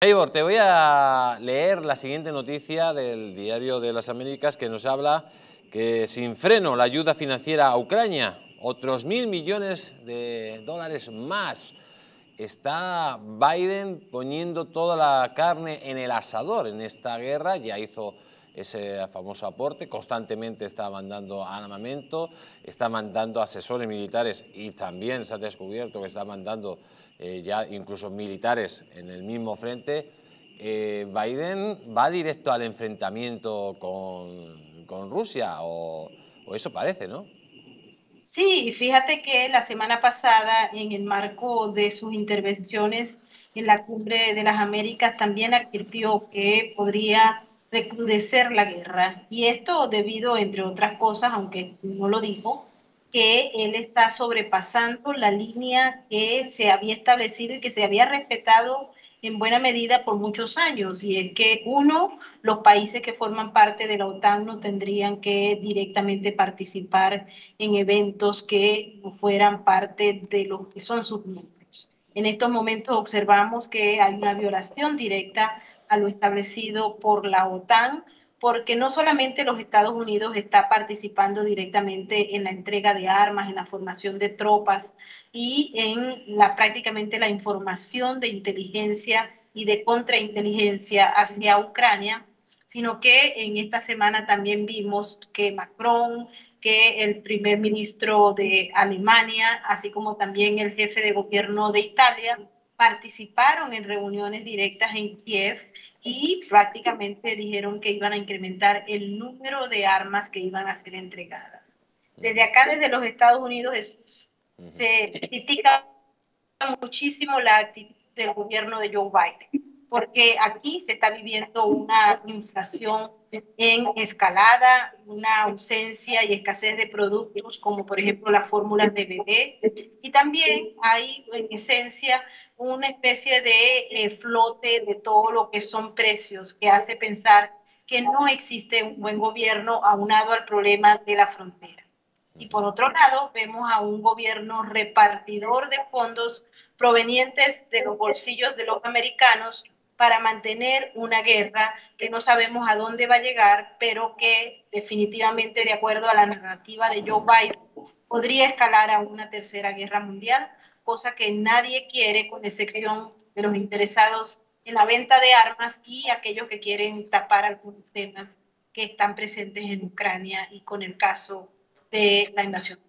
Eivor, te voy a leer la siguiente noticia del Diario de las Américas que nos habla que sin freno la ayuda financiera a Ucrania, otros 1.000 millones de dólares más. Está Biden poniendo toda la carne en el asador en esta guerra, ya hizo ese famoso aporte, constantemente está mandando armamento, está mandando asesores militares y también se ha descubierto que está mandando ya incluso militares en el mismo frente. Biden va directo al enfrentamiento con Rusia, o eso parece, ¿no? Sí, fíjate que la semana pasada, en el marco de sus intervenciones en la Cumbre de las Américas, también advirtió que podría recrudecer la guerra. Y esto debido, entre otras cosas, aunque no lo dijo, que él está sobrepasando la línea que se había establecido y que se había respetado en buena medida por muchos años. Y es que los países que forman parte de la OTAN no tendrían que directamente participar en eventos que no fueran parte de lo que son sus miembros. En estos momentos observamos que hay una violación directa a lo establecido por la OTAN, porque no solamente los Estados Unidos está participando directamente en la entrega de armas, en la formación de tropas y en prácticamente la información de inteligencia y de contrainteligencia hacia Ucrania, sino que en esta semana también vimos que Macron, que el primer ministro de Alemania, así como también el jefe de gobierno de Italia, participaron en reuniones directas en Kiev y prácticamente dijeron que iban a incrementar el número de armas que iban a ser entregadas. Desde acá, desde los Estados Unidos, se critica muchísimo la actitud del gobierno de Joe Biden, porque aquí se está viviendo una inflación en escalada, una ausencia y escasez de productos como por ejemplo las fórmulas de bebé, y también hay en esencia una especie de flote de todo lo que son precios que hace pensar que no existe un buen gobierno aunado al problema de la frontera. Y por otro lado, vemos a un gobierno repartidor de fondos provenientes de los bolsillos de los americanos para mantener una guerra que no sabemos a dónde va a llegar, pero que definitivamente, de acuerdo a la narrativa de Joe Biden, podría escalar a una tercera guerra mundial, cosa que nadie quiere, con excepción de los interesados en la venta de armas y aquellos que quieren tapar algunos temas que están presentes en Ucrania y con el caso de la invasión.